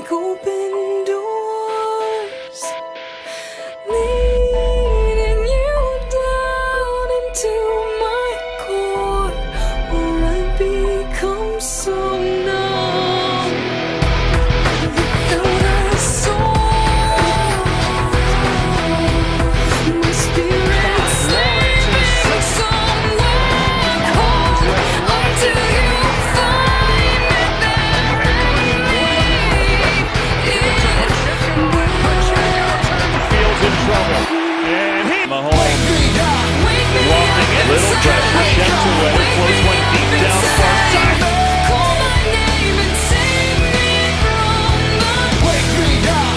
like open doors, leading you down into my core, where I become so numb without a soul. My spirit sinks somewhere cold until you find me there. Feels in trouble, and Mahomes walking it. Little pressure, checks away, floats one deep down far side. Call my name and save me from the wake me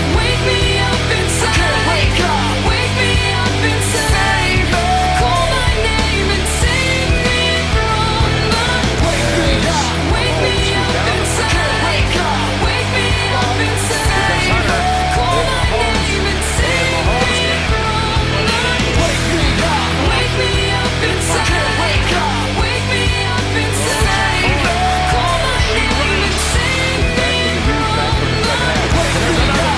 up inside. Wake me up inside. Call my name and save me from the wake me up inside. Wake me up inside. Call my name and save me from the wake me up inside. Wake me up inside. Call my name and save me from the wake me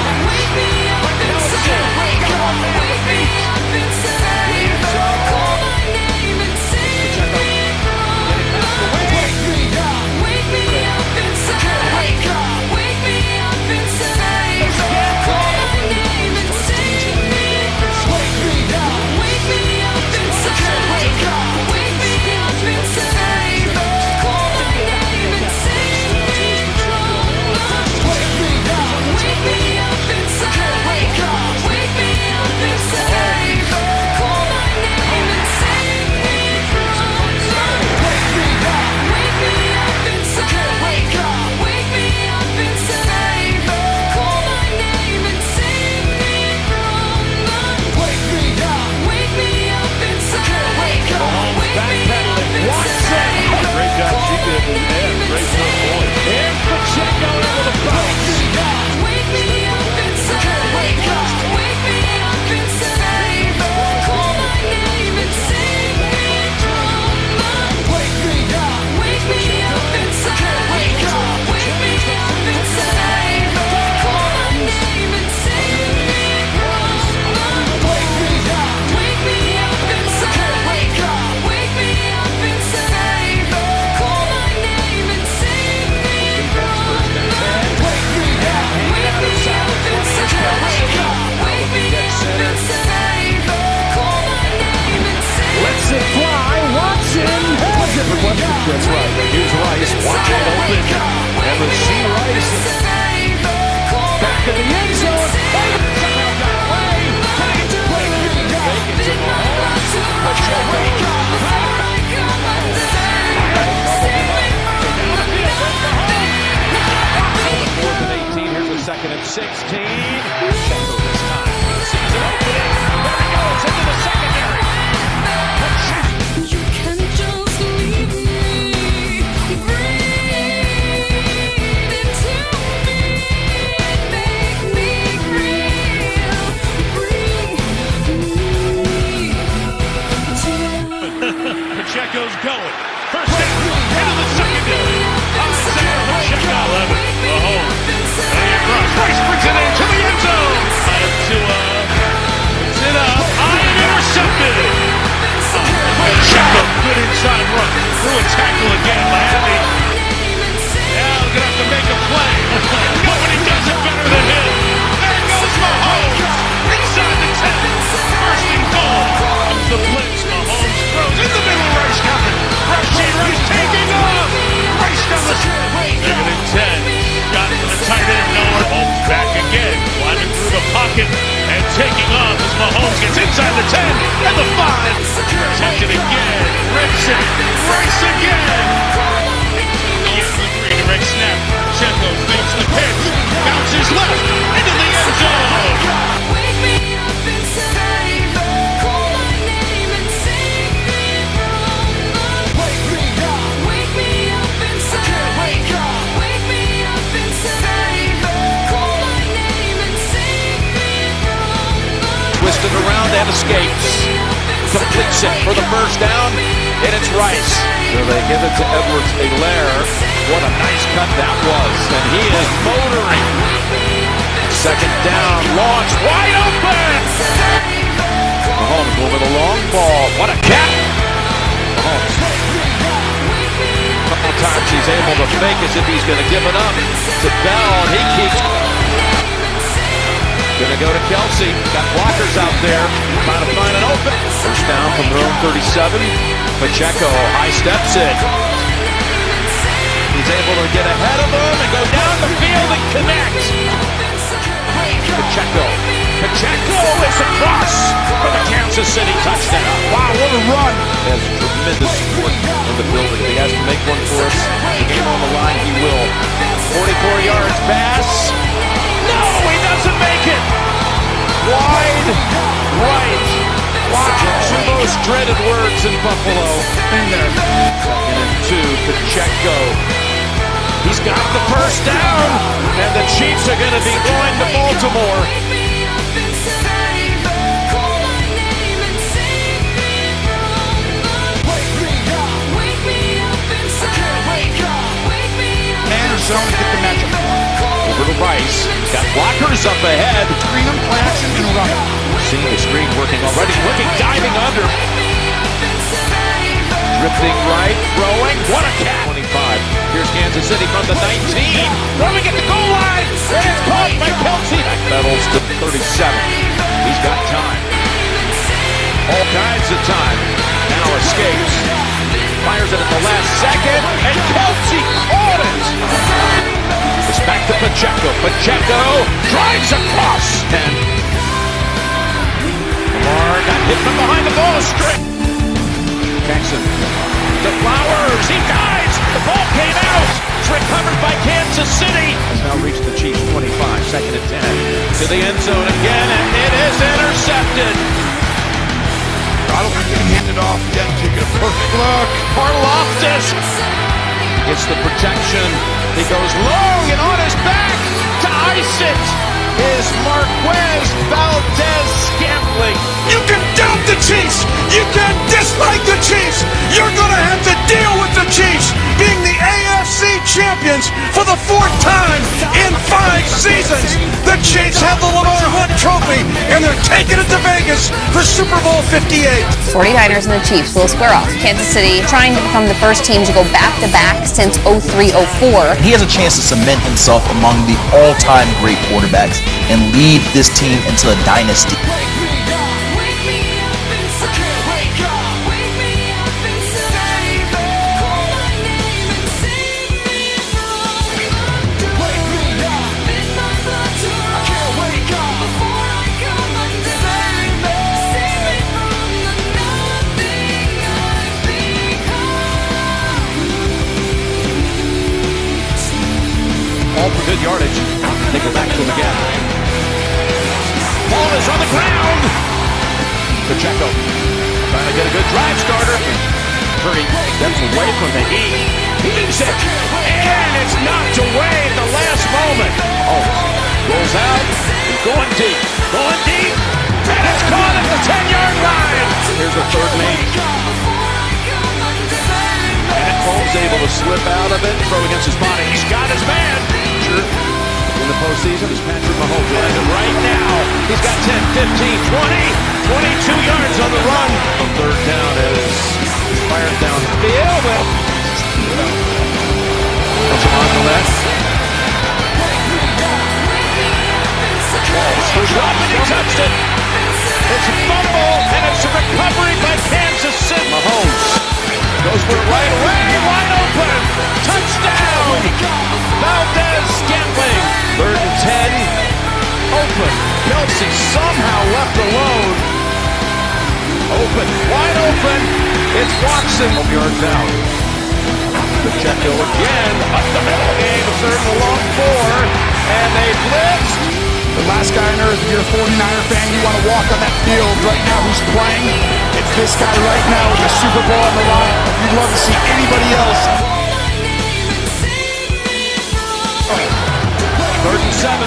up inside. Wake me up inside. Call my name and save me from the wake me up inside. Wake me up inside. Call my name and save me from wake me up inside. Wake me up inside. Call my name and save me from the wake me up inside. Wake me up inside. Call my name and save me from the wake me up inside. Wake me up inside. Call my name and save me from the wake me up inside. Wake me up inside. Great job she did with Ed. Great job, boy. Here's Pacheco with a bounce. Wake me up inside. Wake me up inside. Call my name and save me from the wake me up inside. Wake me up inside. Call my name and save me from the wake me up inside. Wake me up inside. Call my name and save me from the wake me up inside. Wake me up inside. Call my name and save me. Lets it fly. Watson has it. That's right. Here's Rice. Watch it open. Never see Rice. Back to the end zone. Somehow got away. Trying to fake it to Mahomes. Pacheco. Fourth and 18. Here's a second and 16. Pacheco this time. Sees an opening. There he goes into the secondary. You can just leave me, breathe into me, make me real, breathe me Pacheco's going. First down. Into the secondary. Isaiah Pacheco. 11. Mahomes. Laying across. Rice brings it into the end zone. Puts it up. High and intercepted. Pacheco. Good inside run. Through a tackle again. Miami. Now they're going to have to make a play. Nobody does it better than him. There goes Mahomes. Inside the 10. First and goal. Comes the blitz. Mahomes throws in the middle. Rice covered. Rice taking off. Rice down the second and 10. Got it to the tight end. Nowhere. Mahomes back again. Climbing through the pocket and taking off as Mahomes gets inside the 10 and the 5. Protected again. Rips it. Rice again. Direct snap. Pacheco fakes the pitch. Bounces left into the end zone. Wake me up inside. Call my name and save me from the wake me up inside. Wake me up inside. Call my name and save me from the Twisted around and escapes. Completes it for the first down, and it's Rice. So they give it to Edwards-Helaire. What a nice cut that was. And he is motoring. Second down, launch, wide open. Mahomes going with a long ball. What a catch. Mahomes. A couple of times he's able to fake as if he's going to give it up to Bell. He keeps going to go to Kelsey. Got blockers out there. Trying to find an open. First down from their own 37. Pacheco high steps it. He's able to get ahead of them and go down the field and connect. Pacheco is across for the Kansas City touchdown. Wow, what a run. He has tremendous support in the building. If he has to make one for us, the game on the line, he will. 44 yards pass. No, he doesn't make it. Wide right. Wow. Two most dreaded words in Buffalo. In there. Second and 2, Pacheco. He's got the first down, and the Chiefs are going to be going to Baltimore. Man or zone to get the matchup. Over to Rice. Got blockers up ahead. Screen him, play action, and run. Seeing the screen working already. Looking, diving under. Drifting right, throwing. What a catch. 25. Here's Kansas City from the 19. Throwing at the goal line. And it's caught by Kelsey. Backpedals to 37. He's got time. All kinds of time. Now escapes. Fires it at the last second. And Kelsey caught it. It's back to Pacheco. Pacheco drives across. And Lamar got hit from behind the ball straight. Jackson to Flowers. He dives. The ball came out. It's recovered by Kansas City. Has now reached the Chiefs 25. Second and 10. To the end zone again, and it is intercepted. I don't think they hand it off yet. Take a perfect look. Karlaftis gets the protection. He goes long and on his back to ice it is Marquez Valdes-Scantling. You can doubt the Chiefs. You can dislike the Chiefs. You're going to have to deal with the Chiefs being the AFC champions for the 4th time in 5 seasons. The Chiefs have the Lamar Hunt Trophy, and they're taking it to Vegas for Super Bowl 58. 49ers and the Chiefs will square off. Kansas City trying to become the first team to go back-to-back since 03-04. He has a chance to cement himself among the all-time great quarterbacks and lead this team into a dynasty. All for good yardage. They go back to him again. Ball is on the ground. Pacheco trying to get a good drive starter. 30 steps away from the heat. Heaves it. And it's knocked away at the last moment. Oh, rolls out. He's going deep. Going deep. And it's caught at the 10-yard line. Here's the third man. And Mahomes able to slip out of it. Throw against his body. He's got his man. In the postseason is Patrick Mahomes. And right now, he's got 10, 15, 20, 22 yards on the run. On third down as he's fired downfield. Puts him on the left. Ball dropped and he touched it. It's a fumble and it's a recovery by Kansas City. Mahomes goes for it right away. Wide open. Touchdown. Valdes-Scantling. 3rd and 10. Open. Kelsey somehow left alone. Open. Wide open. It's Watson. 12 yards out. Pacheco again. Up the middle. Game. 3rd and a long 4. And they blitzed. The last guy on earth, if you're a 49er fan, you want to walk on that field right now who's playing. It's this guy right now with the Super Bowl on the line. You'd love to see anybody else. 3rd and 7.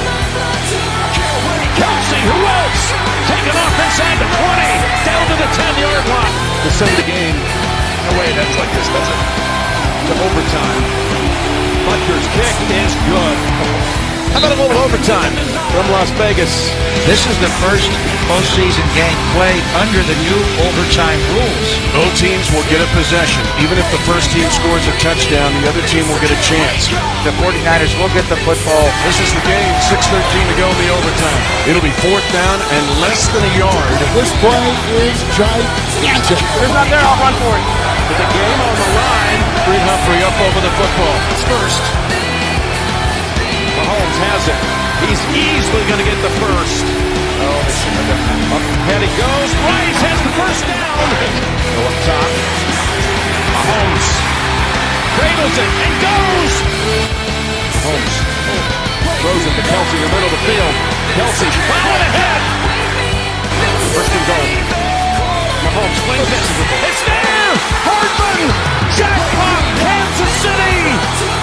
Kelsey, who else? Taken off inside the 20. Down to the 10-yard line. To send the game. No way, that's like this, does it? to overtime. Butker's kick is good. How about a little overtime from Las Vegas? This is the first postseason game played under the new overtime rules. Both teams will get a possession. Even if the first team scores a touchdown, the other team will get a chance. The 49ers will get the football. This is the game, 6:13 to go in the overtime. It'll be 4th down and less than a yard. This play is gigantic. There's not there, I'll run for it. With the game on the line, Creed Humphrey up over the football. It's first. Mahomes has it. He's easily going to get the first. Oh, they should have done that. Up ahead he goes. Rice has the first down. Go up top. Mahomes cradles it and goes. Mahomes throws it to Kelce in the middle of the field. Kelce plowing ahead. First and goal. Mahomes flings it. It's there. Hardman. Jackpot. Kansas City.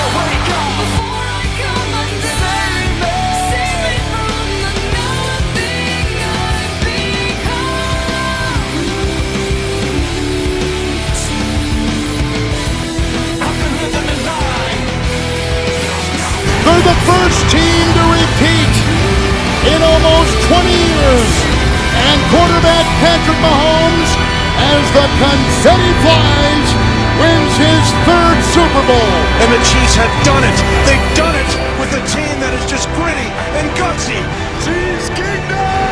They're the first team to repeat in almost 20 years. And quarterback Patrick Mahomes, as the confetti flies, wins his 3rd Super Bowl. And the Chiefs have done it. They've done it with a team that is just gritty and gutsy. Chiefs Kingdom!